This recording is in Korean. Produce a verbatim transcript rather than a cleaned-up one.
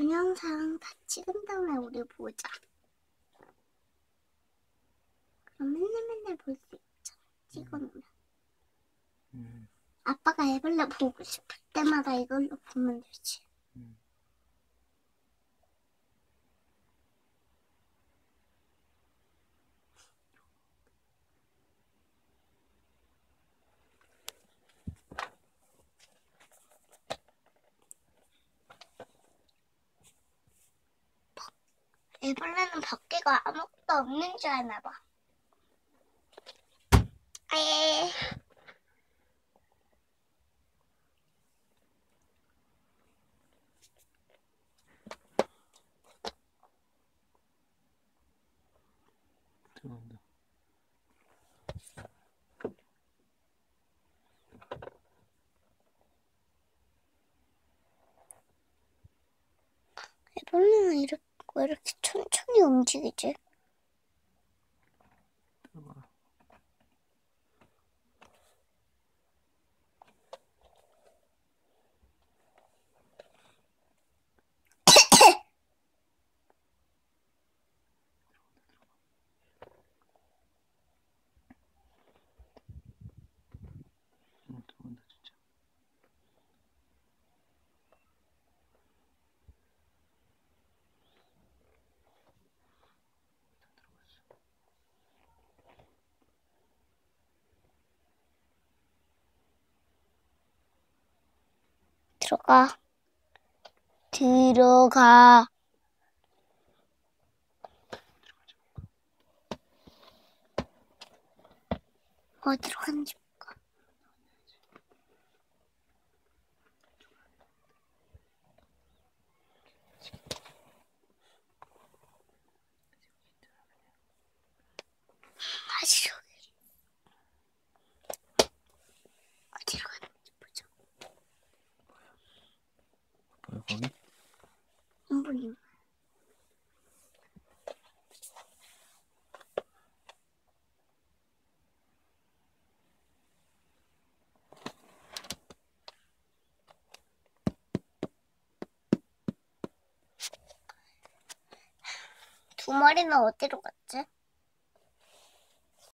동영상 다 찍은 다음에 우리 보자. 그럼 맨날 맨날 볼 수 있잖아. 찍어놓으면. 음. 아빠가 애벌레 보고 싶을 때마다 이걸로 보면 되지. 음. 애벌레는 밖에가 아무것도 없는 줄 아나 봐. 아예. 들어간다. 애벌레는 이렇게, 왜 이렇게 천천히 움직이지? 들어가. 어, 들어간다 진짜. 들어가. 들어가. 어디로 가는지 볼까? 다시 여기. 어디로 가는지 보자. 보여 거기? 안 보이네. 두 마리는 어디로 갔지?